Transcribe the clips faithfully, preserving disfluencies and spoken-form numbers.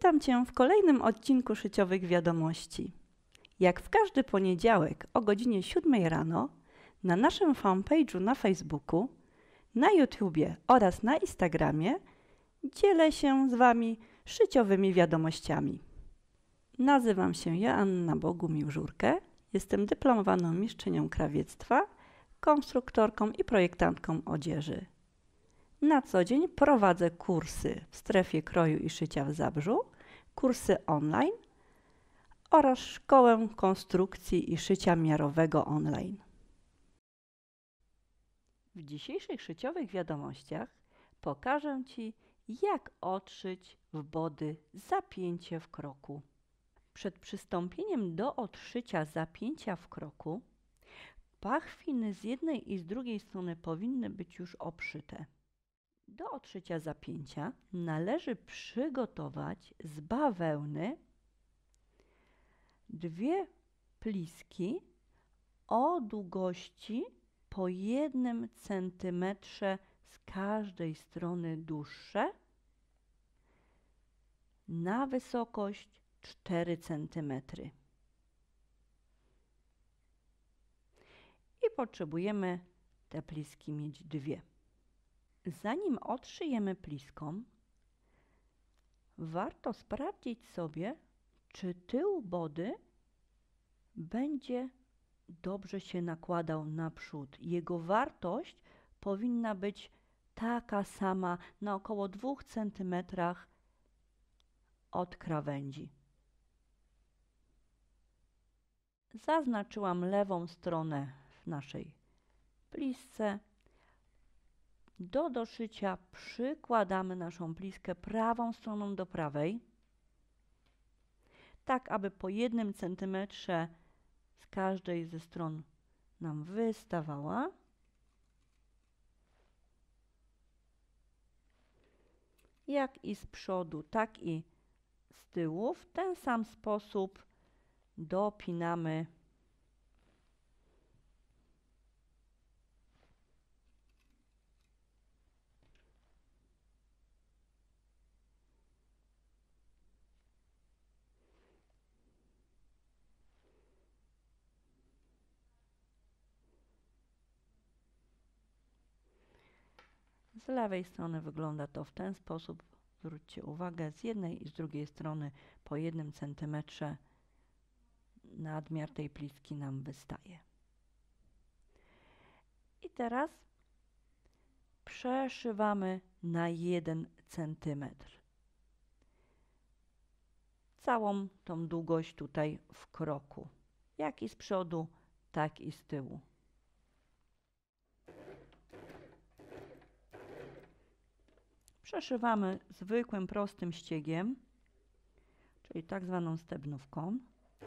Witam Cię w kolejnym odcinku Szyciowych Wiadomości. Jak w każdy poniedziałek o godzinie siódmej rano na naszym fanpage'u na Facebooku, na YouTubie oraz na Instagramie dzielę się z Wami szyciowymi wiadomościami. Nazywam się Joanna Bogumił-Żurkę, jestem dyplomowaną mistrzynią krawiectwa, konstruktorką i projektantką odzieży. Na co dzień prowadzę kursy w strefie kroju i szycia w Zabrzu, kursy online oraz szkołę konstrukcji i szycia miarowego online. W dzisiejszych szyciowych wiadomościach pokażę Ci, jak odszyć w body zapięcie w kroku. Przed przystąpieniem do odszycia zapięcia w kroku pachwiny z jednej i z drugiej strony powinny być już obszyte. Do odszycia zapięcia należy przygotować z bawełny dwie pliski o długości po jednym centymetrze z każdej strony dłuższe na wysokość cztery centymetry. I potrzebujemy te pliski mieć dwie. Zanim odszyjemy pliską, warto sprawdzić sobie, czy tył body będzie dobrze się nakładał naprzód. Jego wartość powinna być taka sama na około dwóch centymetrach od krawędzi. Zaznaczyłam lewą stronę w naszej plisce. Do doszycia przykładamy naszą pliskę prawą stroną do prawej, tak aby po jednym centymetrze z każdej ze stron nam wystawała. Jak i z przodu, tak i z tyłu. W ten sam sposób dopinamy z lewej strony wygląda to w ten sposób. Zwróćcie uwagę, z jednej i z drugiej strony po jednym centymetrze nadmiar tej pliski nam wystaje. I teraz przeszywamy na jeden centymetr. Całą tą długość tutaj w kroku, jak i z przodu, tak i z tyłu. Przeszywamy zwykłym, prostym ściegiem, czyli tak zwaną stebnówką.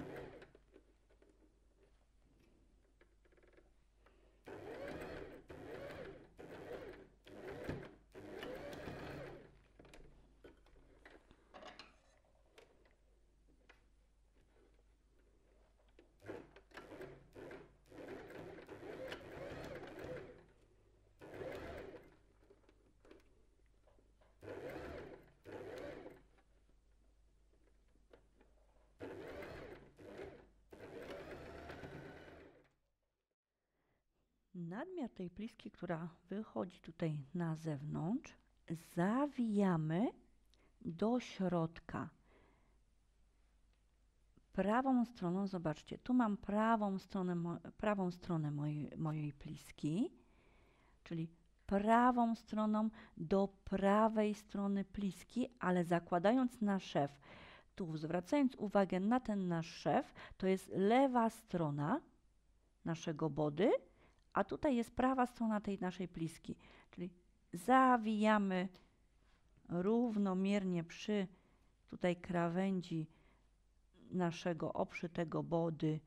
Nadmiar tej pliski, która wychodzi tutaj na zewnątrz, zawijamy do środka. Prawą stroną, zobaczcie, tu mam prawą stronę, prawą stronę mojej, mojej pliski, czyli prawą stroną do prawej strony pliski, ale zakładając na szef. Tu zwracając uwagę na ten nasz szef, to jest lewa strona naszego body, a tutaj jest prawa strona tej naszej pliski, czyli zawijamy równomiernie przy tutaj krawędzi naszego obszytego body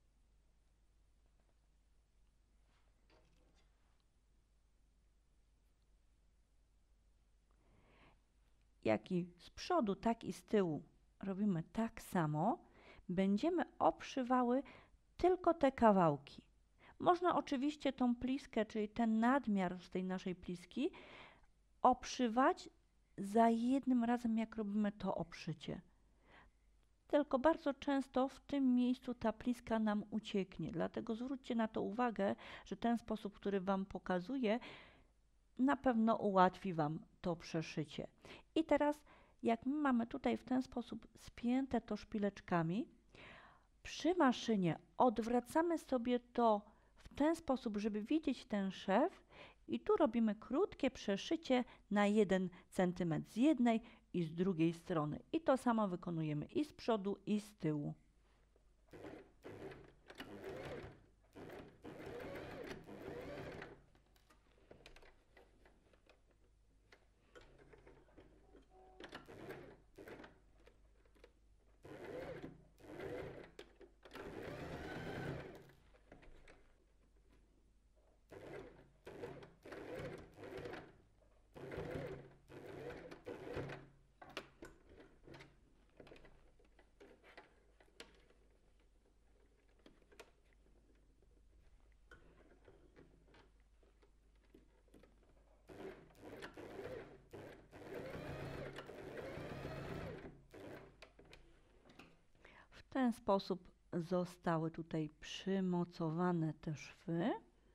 jak i z przodu, tak i z tyłu robimy tak samo. Będziemy obszywały tylko te kawałki. Można oczywiście tą pliskę, czyli ten nadmiar z tej naszej pliski obszywać za jednym razem, jak robimy to obszycie. Tylko bardzo często w tym miejscu ta pliska nam ucieknie, dlatego zwróćcie na to uwagę, że ten sposób, który Wam pokazuję, na pewno ułatwi Wam to przeszycie. I teraz, jak my mamy tutaj w ten sposób spięte to szpileczkami, przy maszynie odwracamy sobie to w ten sposób, żeby widzieć ten szef i tu robimy krótkie przeszycie na jeden centymetr z jednej i z drugiej strony. I to samo wykonujemy i z przodu, i z tyłu. W ten sposób zostały tutaj przymocowane te szwy.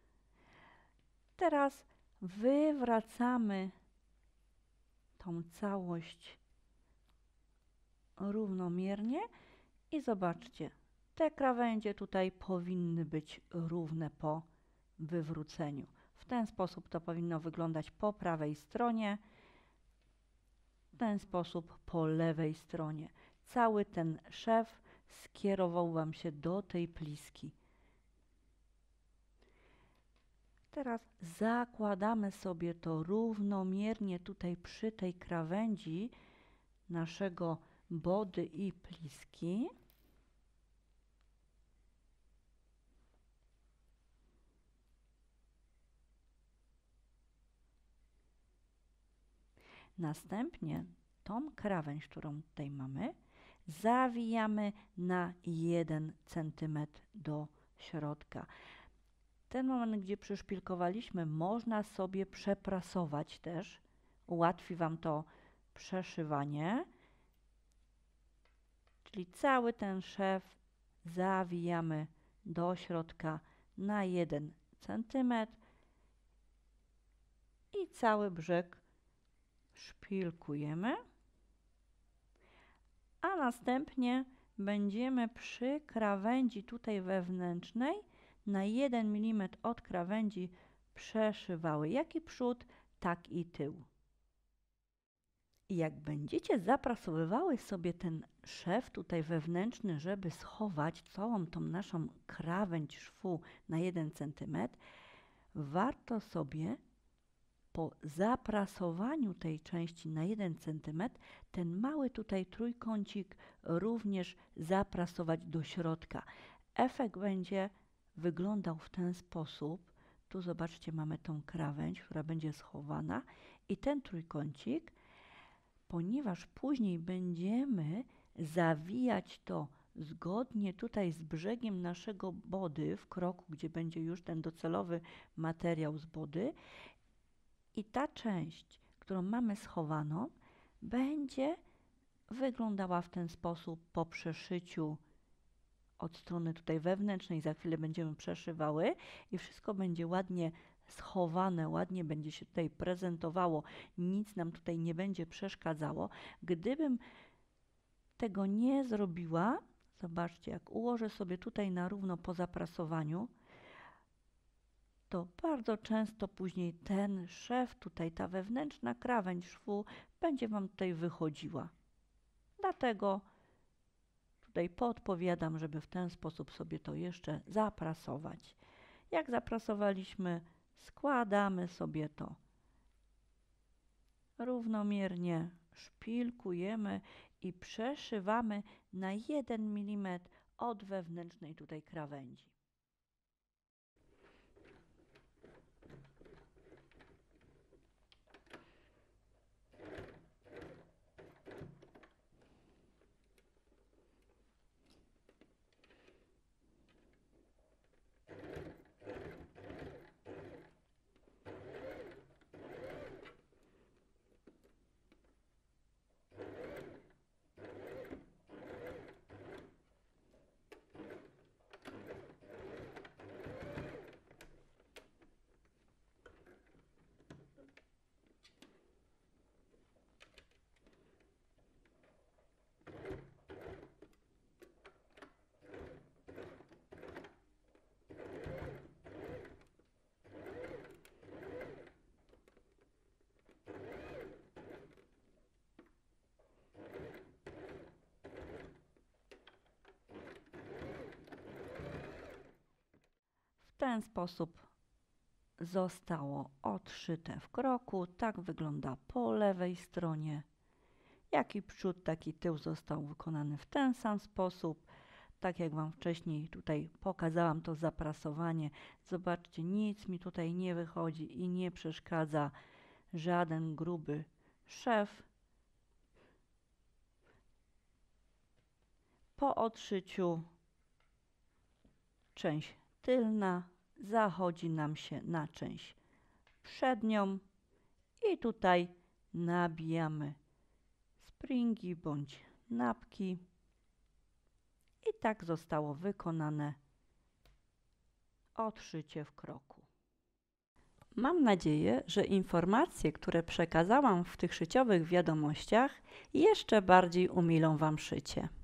Teraz wywracamy tą całość równomiernie i zobaczcie, te krawędzie tutaj powinny być równe po wywróceniu. W ten sposób to powinno wyglądać po prawej stronie, w ten sposób po lewej stronie. Cały ten szef skierował Wam się do tej pliski. Teraz zakładamy sobie to równomiernie tutaj przy tej krawędzi naszego body i pliski. Następnie tą krawędź, którą tutaj mamy, zawijamy na jeden centymetr do środka. Ten moment, gdzie przyszpilkowaliśmy, można sobie przeprasować też. Ułatwi Wam to przeszywanie. Czyli cały ten szef zawijamy do środka na jeden centymetr i cały brzeg szpilkujemy. A następnie będziemy przy krawędzi tutaj wewnętrznej na jeden milimetr od krawędzi przeszywały jak i przód, tak i tył. I jak będziecie zaprasowywały sobie ten szef tutaj wewnętrzny, żeby schować całą tą naszą krawędź szwu na jeden centymetr, warto sobie po zaprasowaniu tej części na jeden centymetr ten mały tutaj trójkącik również zaprasować do środka. Efekt będzie wyglądał w ten sposób. Tu zobaczcie, mamy tą krawędź, która będzie schowana i ten trójkącik, ponieważ później będziemy zawijać to zgodnie tutaj z brzegiem naszego body w kroku, gdzie będzie już ten docelowy materiał z body, i ta część, którą mamy schowaną, będzie wyglądała w ten sposób po przeszyciu od strony tutaj wewnętrznej. Za chwilę będziemy przeszywały i wszystko będzie ładnie schowane, ładnie będzie się tutaj prezentowało, nic nam tutaj nie będzie przeszkadzało. Gdybym tego nie zrobiła, zobaczcie, jak ułożę sobie tutaj na równo po zaprasowaniu, to bardzo często później ten szef, tutaj ta wewnętrzna krawędź szwu będzie Wam tutaj wychodziła. Dlatego tutaj podpowiadam, żeby w ten sposób sobie to jeszcze zaprasować. Jak zaprasowaliśmy, składamy sobie to równomiernie, szpilkujemy i przeszywamy na jeden milimetr od wewnętrznej tutaj krawędzi. ten sposób zostało odszyte w kroku. Tak wygląda po lewej stronie. Jak i przód, tak i tył został wykonany w ten sam sposób. Tak jak Wam wcześniej tutaj pokazałam to zaprasowanie. Zobaczcie, nic mi tutaj nie wychodzi i nie przeszkadza żaden gruby szef. Po odszyciu część tylna zachodzi nam się na część przednią i tutaj nabijamy springi bądź napki i tak zostało wykonane odszycie w kroku. Mam nadzieję, że informacje, które przekazałam w tych szyciowych wiadomościach, jeszcze bardziej umilą Wam szycie.